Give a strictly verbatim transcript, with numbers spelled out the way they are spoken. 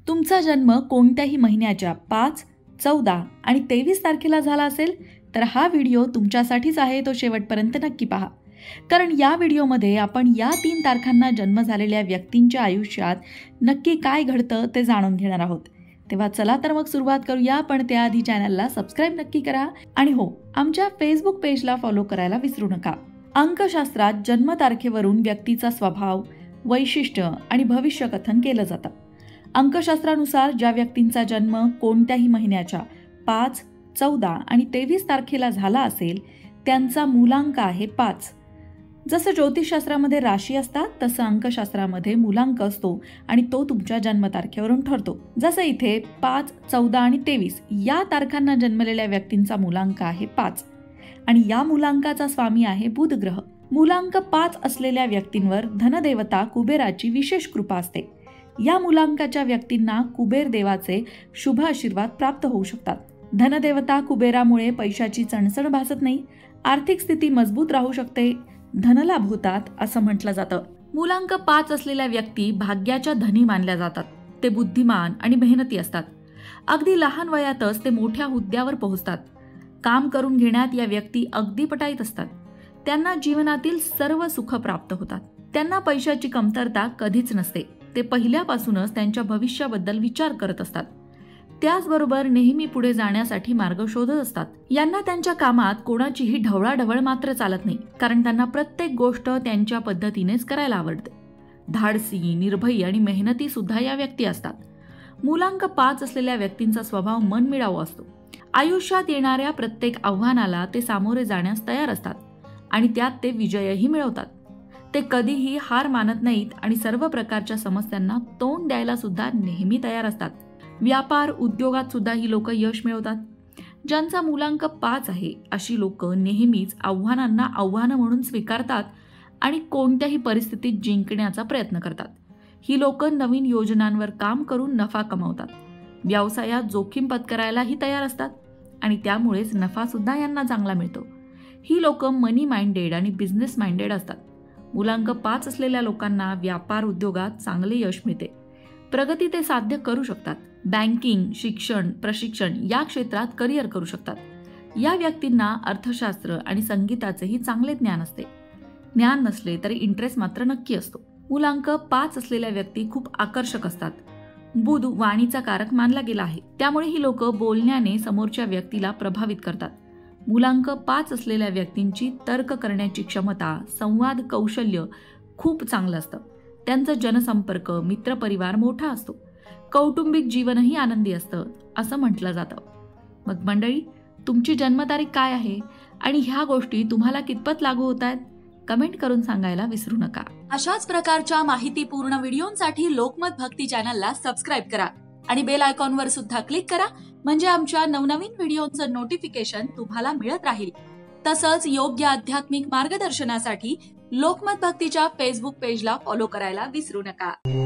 तुमचा जन्म कोणत्याही महिन्याच्या पाच, चौदा आणि तेवीस तारखेला झाला असेल तर हा व्हिडिओ तुमच्यासाठीच आहे, तो शेवटपर्यंत नक्की पहा. कारण या व्हिडिओमध्ये आपण या तीन तारखांना जन्म झालेल्या व्यक्तींच्या आयुष्यात नक्की काय घडतं ते जाणून घेणार आहोत. तेव्हा चला तर मग सुरुवात करूया, पण त्याआधी चॅनलला सबस्क्राईब नक्की करा आणि हो, आमच्या फेसबुक पेजला फॉलो करायला विसरू नका. अंकशास्त्रात जन्मतारखेवरून व्यक्तीचा स्वभाव, वैशिष्ट्य आणि भविष्य कथन केलं जातं. अंकशास्त्रानुसार ज्या व्यक्तींचा जन्म कोणत्याही महिन्याच्या पाच, चौदा आणि तेवीस तारखेला झाला असेल त्यांचा मूलांक आहे पाच. जसं ज्योतिषशास्त्रामध्ये राशी असतात तसं अंकशास्त्रामध्ये मूलांक असतो आणि तो तुमच्या जन्मतारखेवरून ठरतो. जसं इथे पाच, चौदा आणि तेवीस या तारखांना जन्मलेल्या व्यक्तींचा मूलांक आहे पाच आणि या मूलांकाचा स्वामी आहे बुध ग्रह. मूलांक पाच असलेल्या व्यक्तींवर धनदेवता कुबेराची विशेष कृपा असते. या मूलांकाच्या व्यक्तींना कुबेर देवाचे शुभ आशीर्वाद प्राप्त होऊ शकतात. धनदेवता कुबेरामुळे पैशाची चणचण भासत नाही, आर्थिक स्थिती मजबूत राहू शकते, धनलाभ होतात असं म्हटलं जातं. मूलांक पाच असलेल्या व्यक्ती भाग्याच्या धनी मानल्या जातात. ते बुद्धिमान आणि मेहनती असतात. अगदी लहान वयातच ते मोठ्या हुद्द्यावर पोहोचतात. काम करून घेण्यात या व्यक्ती अगदी पटाईत असतात. त्यांना जीवनातील सर्व सुख प्राप्त होतात. त्यांना पैशाची कमतरता कधीच नसते. ते पहिल्यापासूनच त्यांच्या भविष्याबद्दल विचार करत असतात. त्याचबरोबर नेहमी पुढे जाण्यासाठी मार्ग शोधत असतात. यांना त्यांच्या कामात कोणाचीही ढवळाढवळ मात्र चालत नाही, कारण त्यांना प्रत्येक गोष्ट त्यांच्या पद्धतीनेच करायला आवडते. धाडसी, निर्भयी आणि मेहनती सुद्धा या व्यक्ती असतात. मूलांक पाच असलेल्या व्यक्तींचा स्वभाव मनमिळाऊ असतो. आयुष्यात येणाऱ्या प्रत्येक आव्हानाला ते सामोरे जाण्यास तयार असतात आणि त्यात ते विजयही मिळवतात. ते कधीही हार मानत नाहीत आणि सर्व प्रकारच्या समस्यांना तोंड द्यायला सुद्धा नेहमी तयार असतात. व्यापार, उद्योगात सुद्धा ही लोक यश मिळवतात. ज्यांचा मूलांक पाच आहे अशी लोक नेहमीच आव्हानांना आव्हानं म्हणून स्वीकारतात आणि कोणत्याही परिस्थितीत जिंकण्याचा प्रयत्न करतात. ही लोक नवीन योजनांवर काम करून नफा कमावतात. व्यवसायात जोखीम पत्करायलाही तयार असतात आणि त्यामुळेच नफा सुद्धा यांना चांगला मिळतो. ही लोक मनी माइंडेड आणि बिझनेस माइंडेड असतात. मूलांक पाच असलेल्या लोकांना व्यापार, उद्योगात चांगले यश मिळते. प्रगती ते साध्य करू शकतात. बँकिंग, शिक्षण, प्रशिक्षण या क्षेत्रात करिअर करू शकतात. या व्यक्तींना अर्थशास्त्र आणि संगीताचेही चांगले ज्ञान असते. ज्ञान नसले तरी इंटरेस्ट मात्र नक्की असतो. मूलांक पाच असलेल्या व्यक्ती खूप आकर्षक असतात. बुध वाणीचा कारक मानला गेला आहे, त्यामुळे ही लोक बोलण्याने समोरच्या व्यक्तीला प्रभावित करतात. मूलांक पाच असलेल्या व्यक्तींची तर्क करण्याची क्षमता, संवाद कौशल्य खूप चांगलं असतं. त्यांचा जनसंपर्क, मित्रपरिवार मोठा असतो. कौटुंबिक जीवनही आनंदी असतं असं म्हटलं जातं. मग मंडळी, तुमची जन्मतारीख काय आहे आणि ह्या गोष्टी तुम्हाला कितपत लागू होत आहेत कमेंट करून सांगायला विसरू नका. अशाच प्रकारच्या माहितीपूर्ण व्हिडिओंसाठी लोकमत भक्ती चॅनलला सबस्क्राईब करा आणि बेल आयकॉनवर सुद्धा क्लिक करा, म्हणजे आमच्या नवनवीन व्हिडिओचं नोटिफिकेशन तुम्हाला मिळत राहील. तसंच योग्य आध्यात्मिक मार्गदर्शनासाठी लोकमत भक्तीच्या फेसबुक पेजला फॉलो करायला विसरू नका.